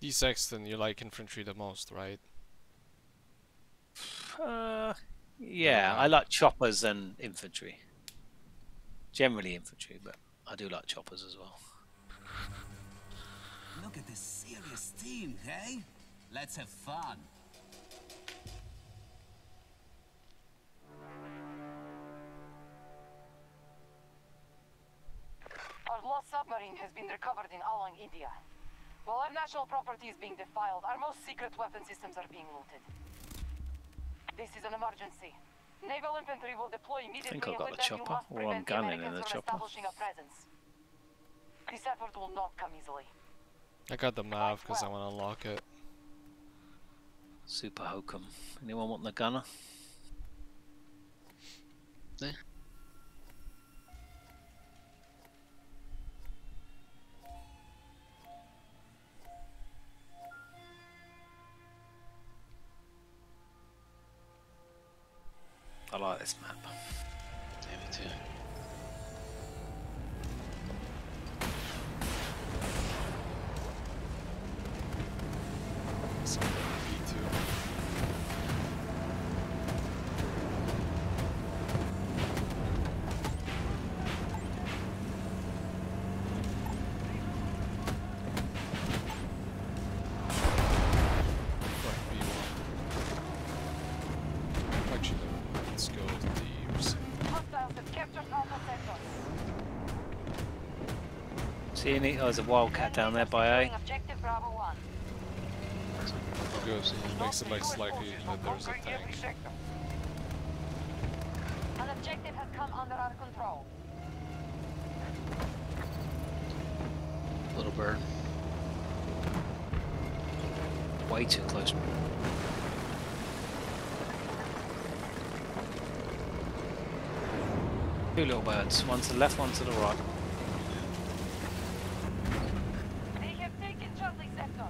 D-Sexton, you like infantry the most, right? Yeah, I like choppers and infantry. Generally infantry, but I do like choppers as well. Look at this serious team, hey? Let's have fun. Our lost submarine has been recovered in Aslong, India. While our national property is being defiled, our most secret weapon systems are being looted. This is an emergency. Naval infantry will deploy immediately. I think I've got the chopper, or I'm gunning in the chopper. This effort will not come easily. I got the MAV because I want to unlock it. Super hokum. Anyone want the gunner? Yeah. I like this map. Yeah, me too. See any? Oh, there's a wildcat down there by A. Good. Makes it less likely that there's a tank. An objective has come under our control. Little bird. Way too close. Two little birds, one to the left, one to the right. They have taken Charlie sector.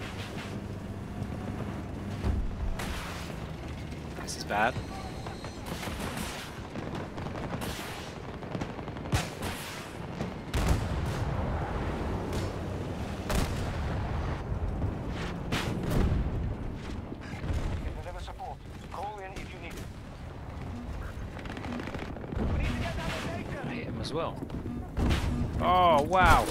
This is bad. As well. Oh wow!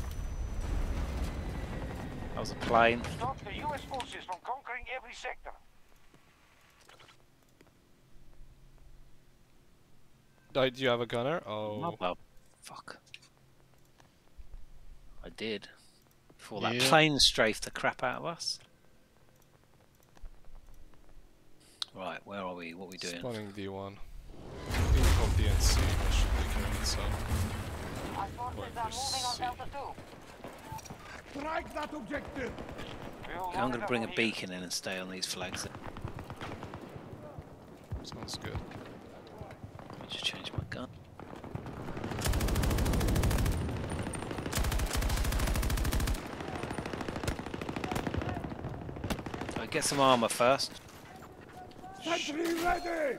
That was a plane. Stop the US forces from conquering every sector. Do you have a gunner? Oh. Well, fuck. I did. Before that Yeah. plane strafed the crap out of us. Right, where are we? What are we doing? Spawning D1. Info DNC, I should be carrying some. Our forces are moving on Delta 2. Strike that objective! Okay, I'm going to bring a beacon in and stay on these flags. Sounds good. Let me just change my gun. So get some armor first. Sentry ready!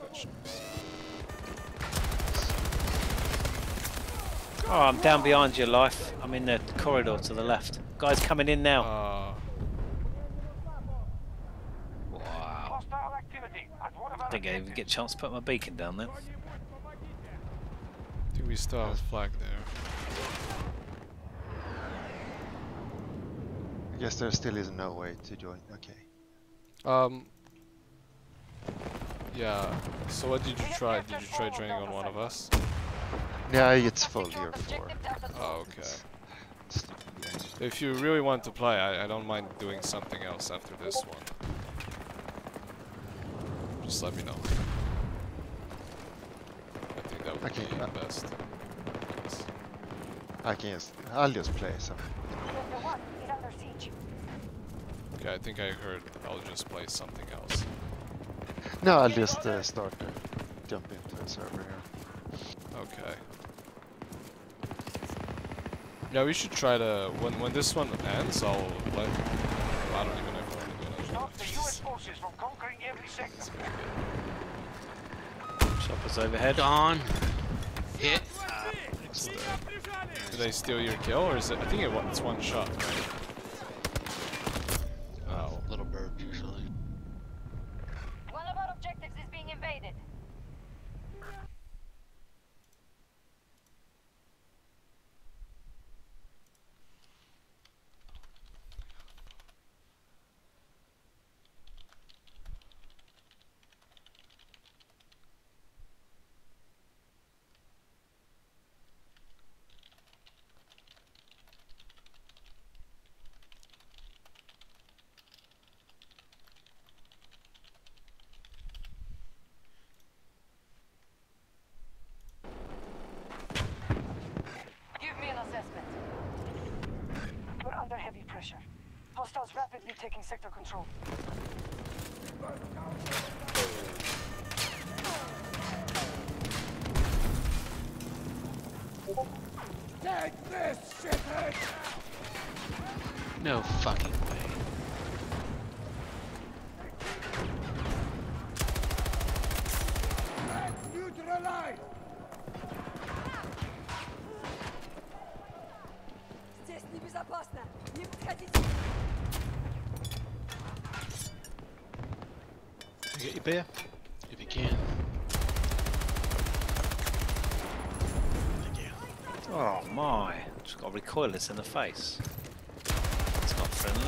Oh, I'm down behind your life. I'm in the corridor to the left. Guys coming in now. Wow. Hostile activity at one of our I think I even get a chance to put my beacon down there. I think we still have a flag there. I guess there still is no way to join. Okay. Yeah. So what did you try? Did you try joining on one of us? Yeah, it's full here for. Oh, okay. If you really want to play, I don't mind doing something else after this one. Just let me know. I think that would be the best. Yes. I'll just play some. Okay, I think I heard I'll just play something else. No, I'll just start jump into the server here. Okay. Yeah, we should try to when this one ends. I'll let. I don't even know if I'm gonna do it. Stop the US forces from conquering every sector. Choppers overhead. Gone. Hit. Did they steal your kill, or is it? I think it's one shot, right? Hostiles rapidly taking sector control. Take this, shithead! No fucking way. Neutralize! Здесь небезопасно. Не подходите. Get your beer if you can. Thank you. Oh my! Just got recoilless in the face. It's not friendly.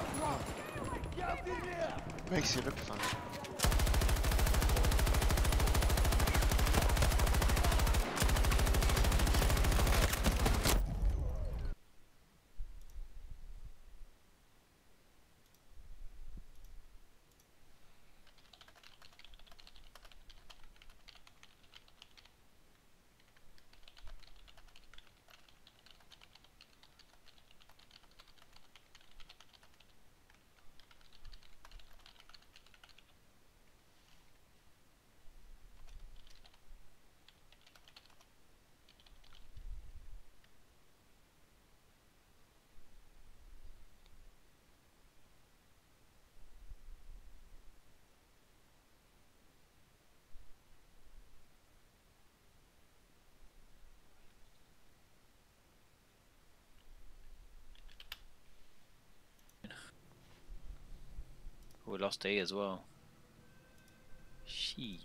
Makes you look funny. We lost E as well. She.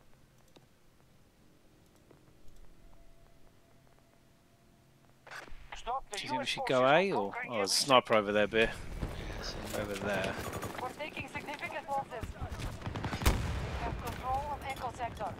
Stop the Do you think we US should go forces A from or? conquering Oh, every there's a sniper sector. over there, Beer. Over there. We're taking significant losses. We have control of Echo Sector.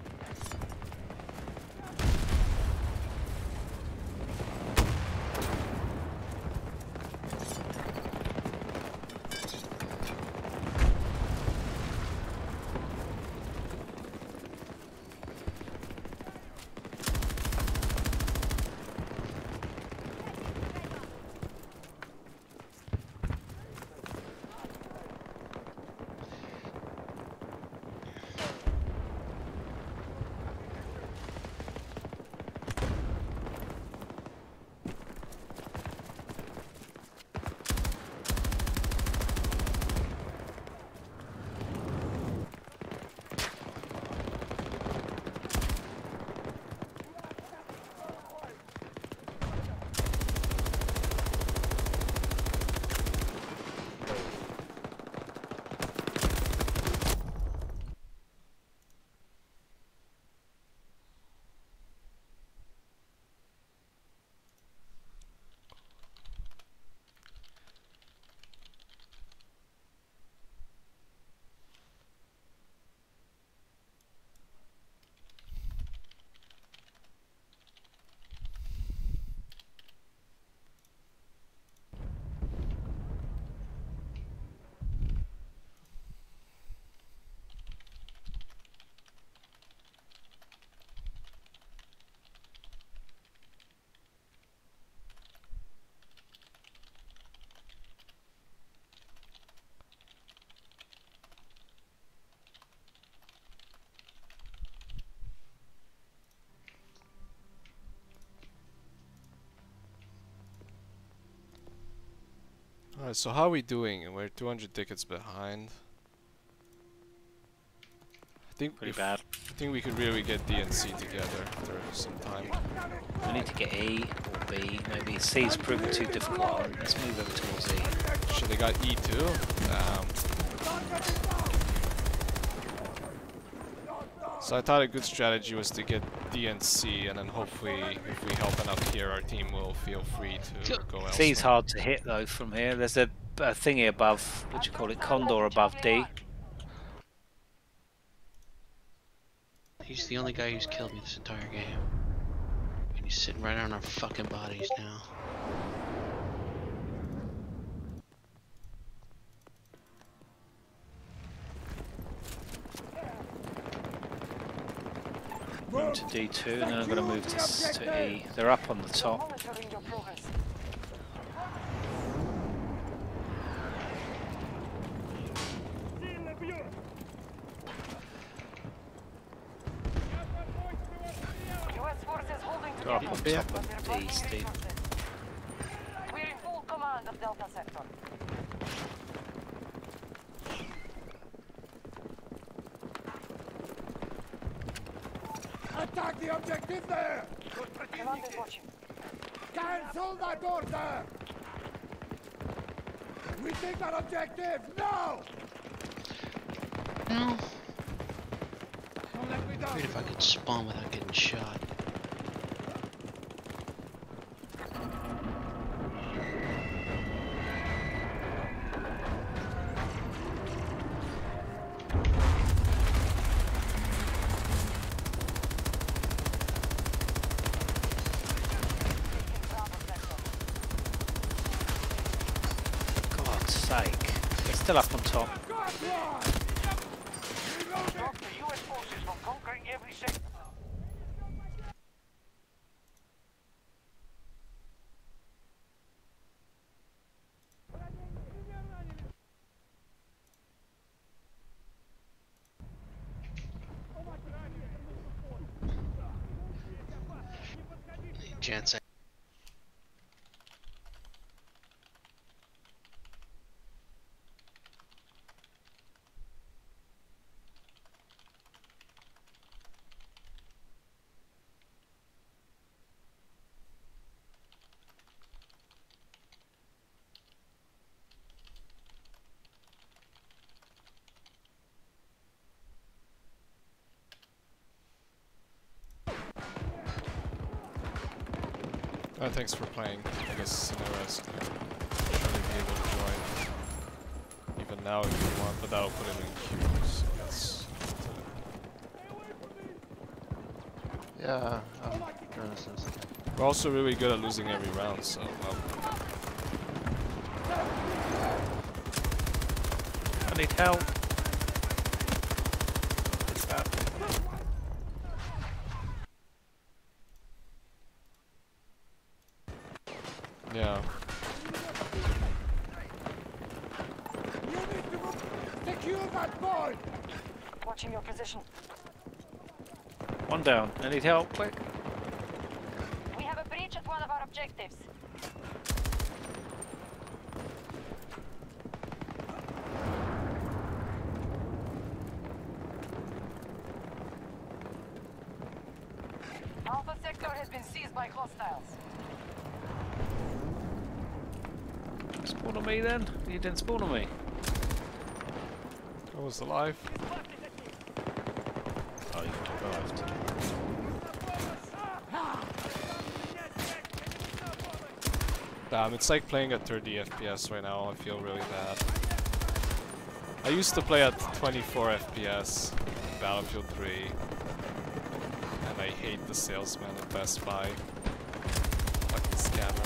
Alright, so how are we doing? We're 200 tickets behind. I think Pretty bad. I think we could really get D and C together after some time. We need to get E or B. Maybe C is proving too difficult. Let's move over towards E. Should they got E too? So I thought a good strategy was to get D and C, and then hopefully, if we help enough here, our team will feel free to go elsewhere. C's hard to hit though from here. There's a thingy above, what do you call it, Condor above D. He's the only guy who's killed me this entire game. And he's sitting right on our fucking bodies now. Move to D2, and then I'm going to move to E. They're up on the top. Monitoring your progress. Yeah. top But we're of burning the Steve. resources. We're in full command of Delta Sector. Attack the objective there! Command is watching. Cancel that order! We take that objective now! No. Don't let me down! Great if I could spawn without getting shot. God's sake. They're still up on top. Stop the US forces from conquering every sector. Chance. Thanks for playing. I guess Cineras can surely be able to join. Even now if you want, but that'll put him in queue, so that's Yeah, gonna assist. we're also really good at losing every round, so I need help. yeah. You need to secure that boy! Watching your position. One down. I need help, quick. We have a breach at one of our objectives. Alpha sector has been seized by hostiles. Spawn on me then? You didn't spawn on me. I was alive. Oh, you survived. Damn, it's like playing at 30 FPS right now. I feel really bad. I used to play at 24 FPS in Battlefield 3. And I hate the salesman at Best Buy. Fucking scammer.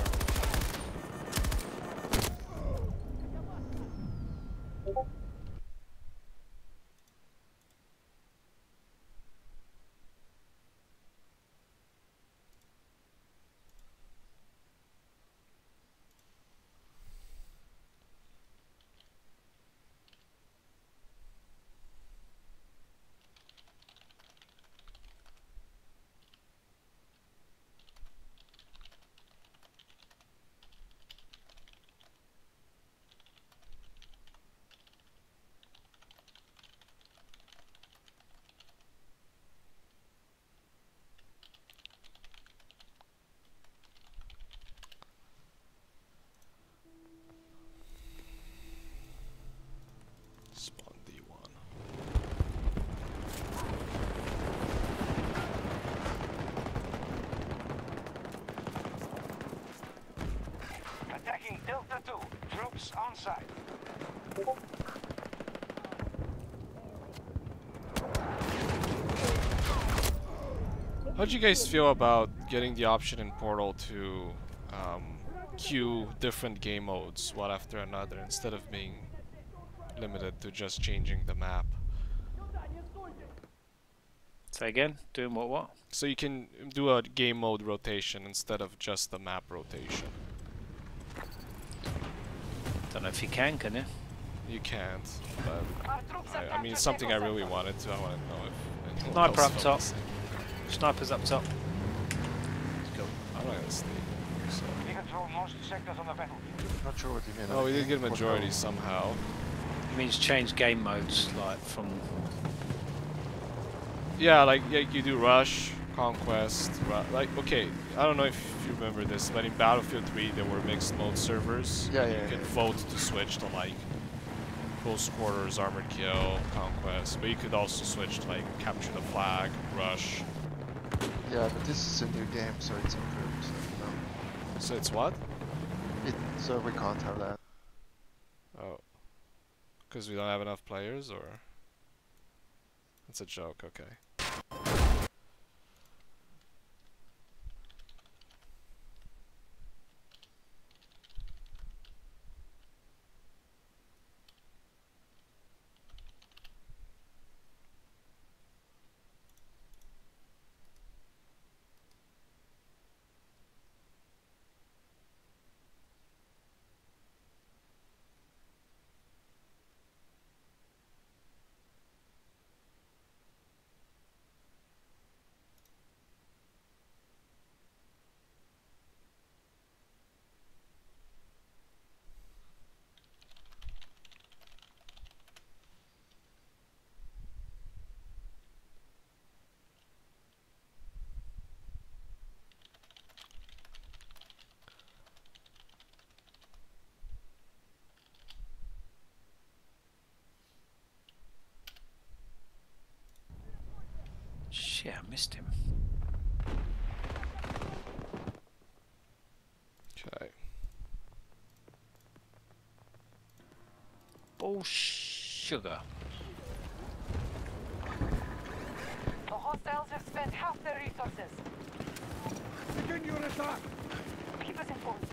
Spawn D1. Attacking Delta 2. Troops on site. How'd you guys feel about getting the option in Portal to queue different game modes one after another instead of being limited to just changing the map? Say again? Doing what? So you can do a game mode rotation instead of just the map rotation. Don't know if you can you? You can't, but Our troops have I mean, it's something I really wanted to. I want to know if anyone Sniper else up felt top. the same. Snipers up top. Let's go. I'm not gonna sneak. So. We control most sectors on the battlefield. Not sure what you mean. Oh, we did get a majority somehow. It means change game modes, like from. Yeah, like you do rush, conquest, like okay. I don't know if you remember this, but in Battlefield 3 there were mixed mode servers. Yeah, and yeah, you could yeah. vote to switch to like close quarters, armored kill, conquest, but you could also switch to like capture the flag, rush. Yeah, but this is a new game, so it's improved. So, no. So it's what? So we can't have that. Oh, because we don't have enough players, or it's a joke. Okay. Shit, I missed him. Okay. Oh, sugar. The hostiles have spent half their resources. Begin your attack. Keep us informed.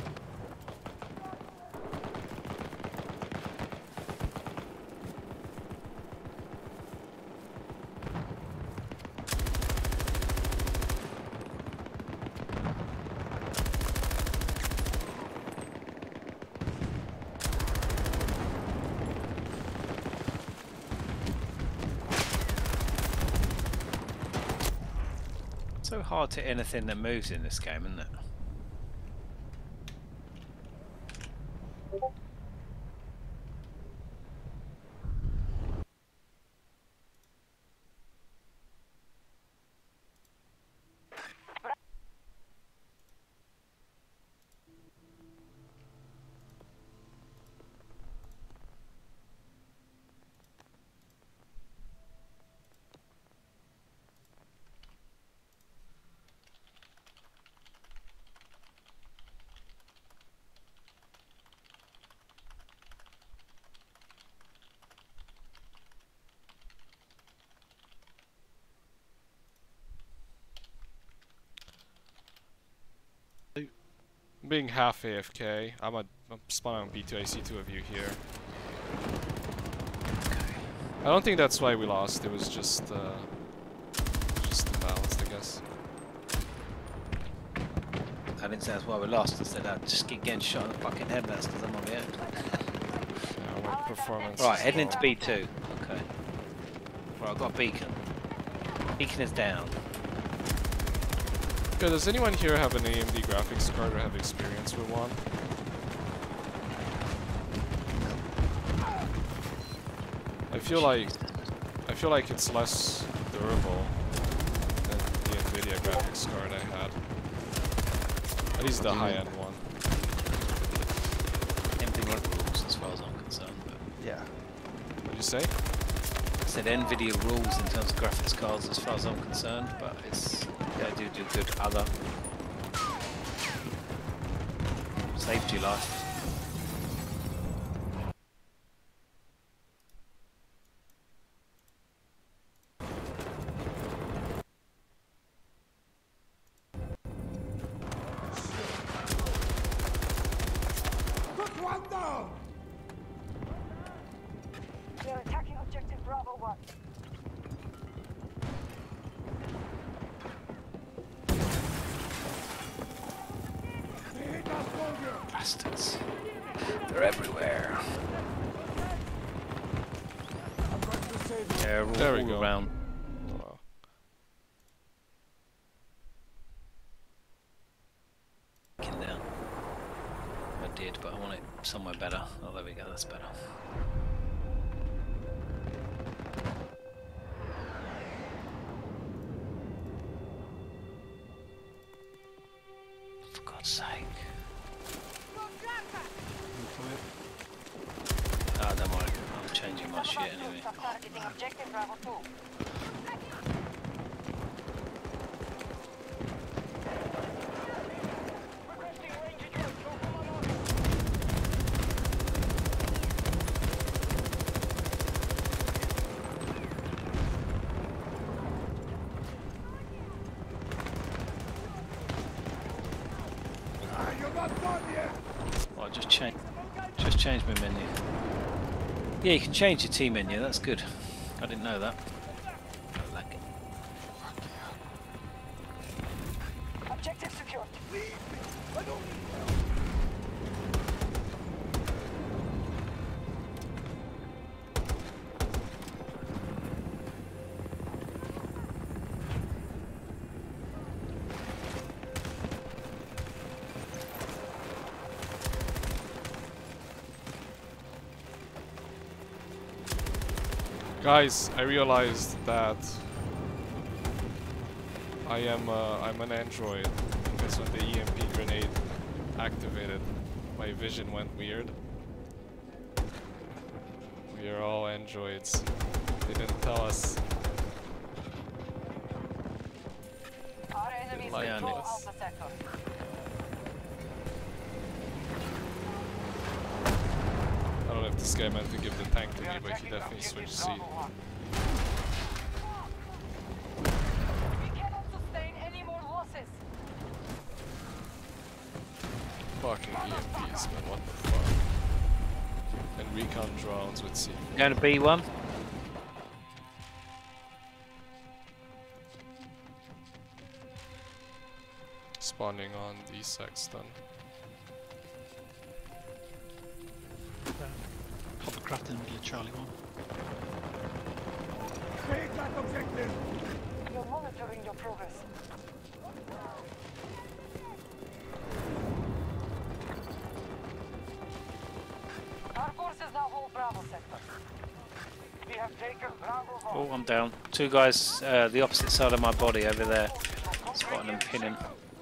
So hard to hit anything that moves in this game, isn't it? I'm being half AFK. I'm spawning on B2. I see two of you here. I don't think that's why we lost. It was just imbalanced, I guess. I didn't say that's why we lost. I said I'd just keep getting shot in the fucking head. That's because I'm on the end. Yeah, my performance. Right, is heading into low. B2. Okay. Right, I've got a beacon. Beacon is down. Yeah, does anyone here have an AMD graphics card or have experience with one? I feel like it's less durable than the Nvidia graphics card I had. At least the high-end one. NVIDIA rules as far as I'm concerned. But Yeah. What'd you say? I said NVIDIA rules in terms of graphics cards as far as I'm concerned, but it's they do good other. Saved your life. Put one down. They're attacking objective Bravo 1. They hit our soldier. Bastards. They're everywhere. I'm going to save you. They're There we all go. around. Oh, well. That's better. For God's sake. Ah, don't worry. I'm changing my shit anyway. Targeting objective Bravo 2. You're not done yet! Well, just change my menu. Yeah, you can change your team menu. That's good. I didn't know that. I like it. Objective secured. Guys, I realized that I'm an android because when the EMP grenade activated, my vision went weird. We are all androids. They didn't tell us. Our enemies like control this. Alpha Sector. I don't know if this guy meant to give the tank to me, but he definitely switched seat. We cannot sustain any more losses. Fucking EMPs, man, what the fuck? And recon drones with C. Going to B1. Spawning on the Sexton. Hovercraft in the middle of Charlie 1. Take that objective! You're monitoring your progress. Our forces now hold Bravo Sector. We have taken Bravo. Oh, I'm down. Two guys, the opposite side of my body over there. Spotting them pinning.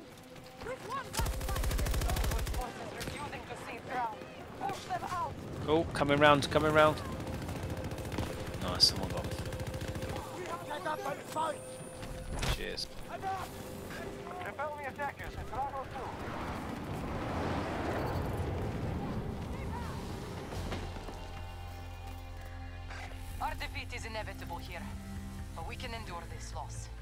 Forces refusing to cede ground. Push them out. Oh, coming round, coming round. Nice, someone got me. Get up and fight! Cheers. Repel the attackers at Bravo 2. Our defeat is inevitable here, but we can endure this loss.